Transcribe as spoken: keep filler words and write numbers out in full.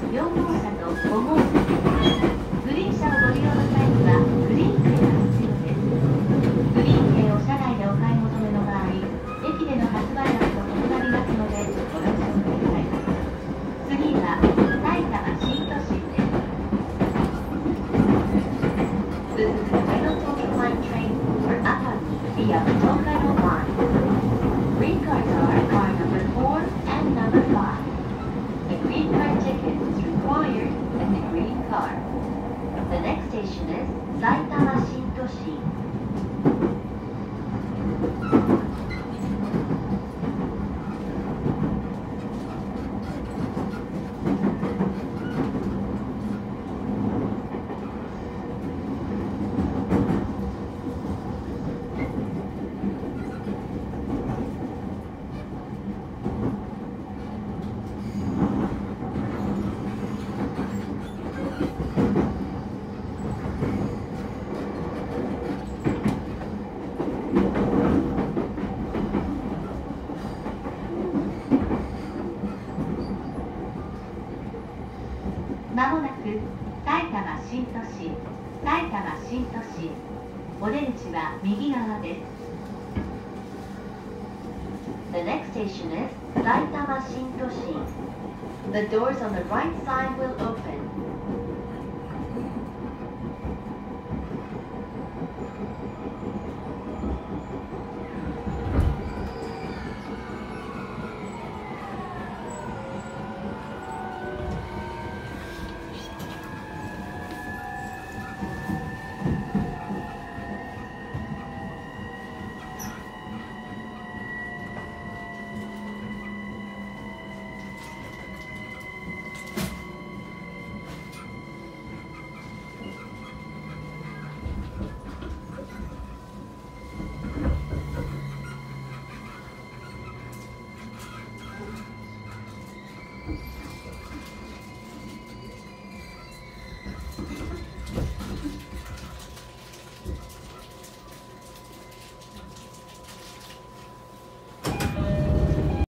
よん号車とご号車です。グリーン車をご利用の際にはグリーン券が必要です。グリーン券を車内でお買い求めの場合、駅での発売額と異なりますのでご了承ください。次は埼玉新都心です。This is the Toyota Tokyo Line train for Atami via the Tokaido Line. Green cars are car number four and number five. A green car ticket is required in the green car. The next station is Saitama Shintoshi. まもなく埼玉新都市、埼玉新都市。お出口は右側です。The next station is Saitama Shintoshi. The doors on the right side will open.